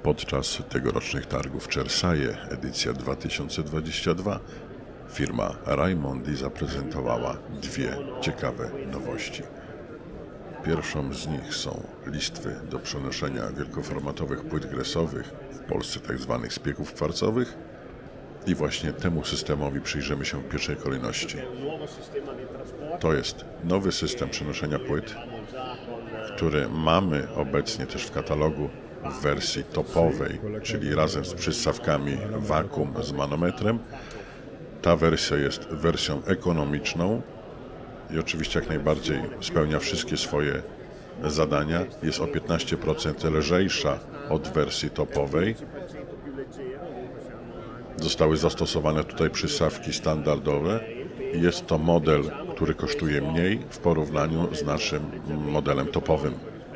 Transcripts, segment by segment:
Podczas tegorocznych targów Cersaie, edycja 2022, firma Raimondi zaprezentowała dwie ciekawe nowości. Pierwszą z nich są listwy do przenoszenia wielkoformatowych płyt gresowych, w Polsce tzw. szpiegów kwarcowych, i właśnie temu systemowi przyjrzymy się w pierwszej kolejności. To jest nowy system przenoszenia płyt, który mamy obecnie też w katalogu w wersji topowej, czyli razem z przystawkami wakum z manometrem. Ta wersja jest wersją ekonomiczną i oczywiście jak najbardziej spełnia wszystkie swoje zadania. Jest o 15% lżejsza od wersji topowej. Zostały zastosowane tutaj przystawki standardowe. Jest to model, który kosztuje mniej w porównaniu z naszym modelem topowym.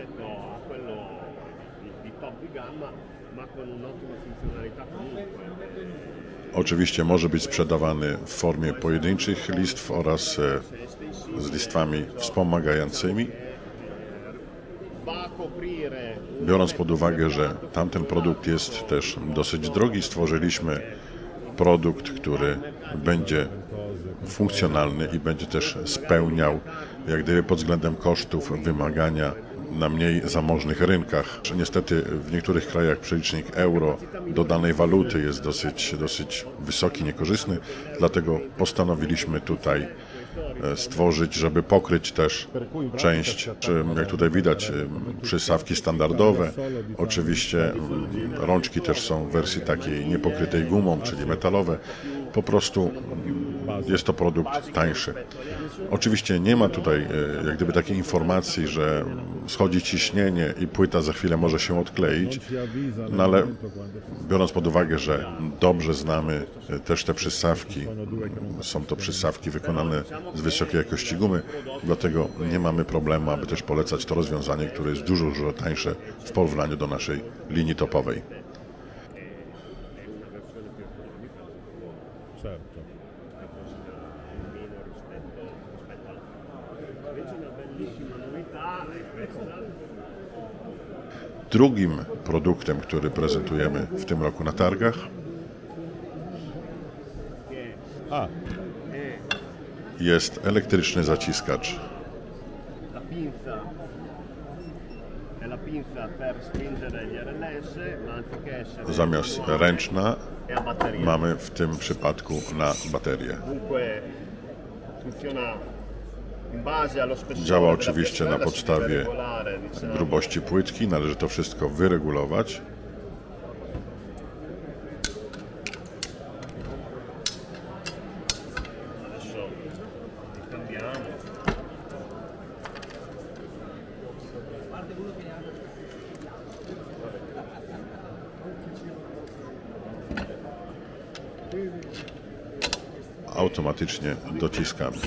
Oczywiście może być sprzedawany w formie pojedynczych listw oraz z listwami wspomagającymi. Biorąc pod uwagę, że tamten produkt jest też dosyć drogi, stworzyliśmy produkt, który będzie funkcjonalny i będzie też spełniał jak gdyby pod względem kosztów wymagania na mniej zamożnych rynkach. Niestety w niektórych krajach przelicznik euro do danej waluty jest dosyć wysoki, niekorzystny, dlatego postanowiliśmy tutaj stworzyć, żeby pokryć też część, jak tutaj widać, przystawki standardowe. Oczywiście rączki też są w wersji takiej niepokrytej gumą, czyli metalowe. Po prostu jest to produkt tańszy. Oczywiście nie ma tutaj jak gdyby takiej informacji, że schodzi ciśnienie i płyta za chwilę może się odkleić, no ale biorąc pod uwagę, że dobrze znamy też te przystawki, są to przystawki wykonane z wysokiej jakości gumy, dlatego nie mamy problemu, aby też polecać to rozwiązanie, które jest dużo tańsze w porównaniu do naszej linii topowej. Drugim produktem, który prezentujemy w tym roku na targach, jest elektryczny zaciskacz. Zamiast ręczna mamy w tym przypadku na baterię. Działa oczywiście na podstawie grubości płytki, należy to wszystko wyregulować. Automatycznie dociskamy.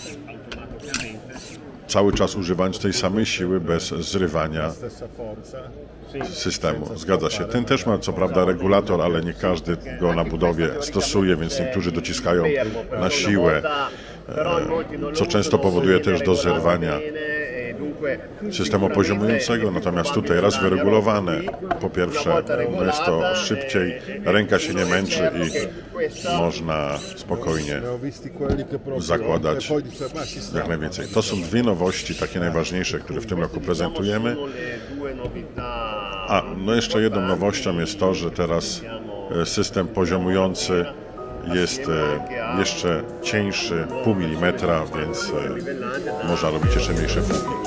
Cały czas używając tej samej siły bez zrywania systemu. Zgadza się. Ten też ma co prawda regulator, ale nie każdy go na budowie stosuje, więc niektórzy dociskają na siłę, co często powoduje też do zerwania systemu poziomującego, natomiast tutaj raz wyregulowane, po pierwsze jest to szybciej, ręka się nie męczy i można spokojnie zakładać jak najwięcej. To są dwie nowości, takie najważniejsze, które w tym roku prezentujemy. No jeszcze jedną nowością jest to, że teraz system poziomujący jest jeszcze cieńszy, pół milimetra, więc można robić jeszcze mniejsze fugi.